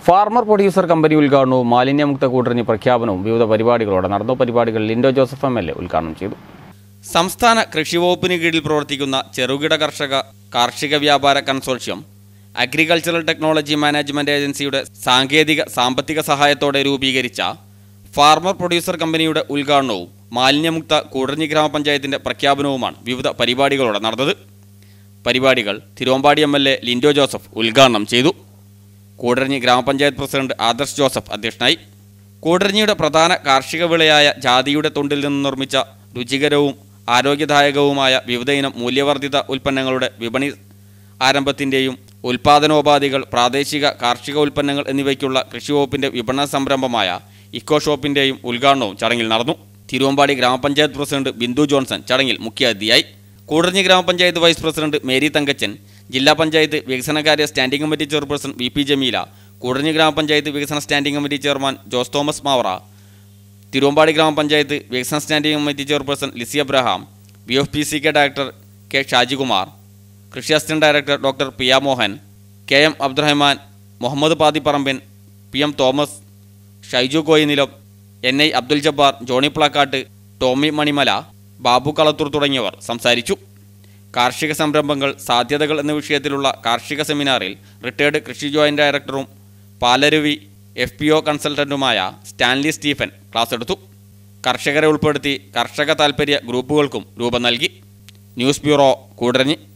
Farmer producer company ഉദ്ഘാടനവും മാലിന്യമുക്ത കൂടരഞ്ഞി പ്രഖ്യാപനവും വിവിധ പരിപാടികളോടെ നടന്നു. പരിപാടികൾ ലിൻഡോ ജോസഫ് MLA ഉദ്ഘാടനം ചെയ്തു. സംസ്ഥാന കൃഷി വകുപ്പിന് കീഴിൽ പ്രവർത്തിക്കുന്ന ചെറുകിട കർഷക കാർഷിക വ്യാപാര കൺസോർഷ്യം അഗ്രികൾച്ചറൽ ടെക്നോളജി മാനേജ്മെന്റ് ഏജൻസിയുടെ സാമ്പത്തിക സഹായത്തോടെ രൂപീകരിച്ച ഫാർമർ പ്രൊഡ്യൂസർ കമ്പനിയുടെ ഉദ്ഘാടനവും മാലിന്യമുക്ത കൂടരഞ്ഞി ഗ്രാമപഞ്ചായത്തിന്റെ പ്രഖ്യാപനവുമാണ് വിവിധ പരിപാടികളോടെ നടന്നത്. പരിപാടികൾ തിരുവമ്പാടി MLA ലിൻഡോ ജോസഫ് ഉദ്ഘാടനം ചെയ്തു. കൂടരഞ്ഞി ഗ്രാമപഞ്ചായത്ത് പ്രസിഡന്റ് ആദർശ് ജോസഫ് അധ്യക്ഷനായി. കൂടരഞ്ഞിയുടെ പ്രധാന കാർഷിക വിളയായ ജാതിയുടെ തൊണ്ടിൽ നിന്ന് നിർമ്മിച്ച രുചികരവും ആരോഗ്യദായകവുമായ വിവിധയിനം മൂല്യവർദ്ധിത ഉൽപ്പന്നങ്ങളുടെ വിപണി ആരംഭത്തിൻ്റെയും ഉൽപ്പാദനോപാധികൾ, പ്രാദേശിക കാർഷിക ഉൽപ്പന്നങ്ങൾ എന്നിവയ്ക്കുള്ള കൃഷിവകുപ്പിൻ്റെ വിപണന സംരംഭമായ ഇക്കോ ഷോപ്പിൻ്റെയും ഉദ്ഘാടനവും ചടങ്ങിൽ നടന്നു. തിരുവമ്പാടി ഗ്രാമപഞ്ചായത്ത് പ്രസിഡന്റ് ബിന്ദു ജോൺസൺ ചടങ്ങിൽ മുഖ്യാതിഥിയായി. കൂടരഞ്ഞി ഗ്രാമപഞ്ചായത്ത് വൈസ് പ്രസിഡന്റ് മേരി തങ്കച്ചൻ, ജില്ലാ പഞ്ചായത്ത് വികസനകാര്യ standing committee chairperson VP Jameela, Koodaranji ഗ്രാമപഞ്ചായത്ത് വികസന standing committee chairman Jose Thomas Mavara, Thiruvambady ഗ്രാമപഞ്ചായത്ത് വികസന standing committee chairperson Lissy Abraham, BFPCK director K Shajikumar, കൃഷി assistant director doctor Piya Mohan, KM Abdurahman, Muhammad പാതിപ്പറമ്പിൻ, PM തോമസ്, ഷൈജു കോയിനിലം, NI അബ്ദുൽ ജബ്ബാർ, ജോണി പ്ലാക്കാട്ട്, ടോമി മണിമല, ബാബു കളത്തൂർ തുടങ്ങിയവർ സംസാരിച്ചു. കാർഷിക സംരംഭങ്ങൾ, സാധ്യതകൾ എന്ന വിഷയത്തിലുള്ള കാർഷിക സെമിനാറിൽ റിട്ടയർഡ് കൃഷി ജോയിന്റ് ഡയറക്ടറും പാലരുവി FPO കൺസൾട്ടന്റുമായ സ്റ്റാൻലി സ്റ്റീഫൻ ക്ലാസ് എടുത്തു. കർഷകരെ ഉൾപ്പെടുത്തി കർഷക താൽപ്പര്യ ഗ്രൂപ്പുകൾക്കും രൂപം നൽകി. News bureau, Koodaranji.